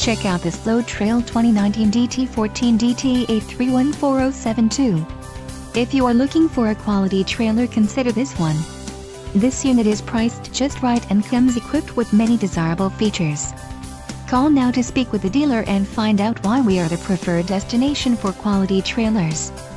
Check out this Load Trail 2019 DT14 DT8314072. If you are looking for a quality trailer, consider this one. This unit is priced just right and comes equipped with many desirable features. Call now to speak with the dealer and find out why we are the preferred destination for quality trailers.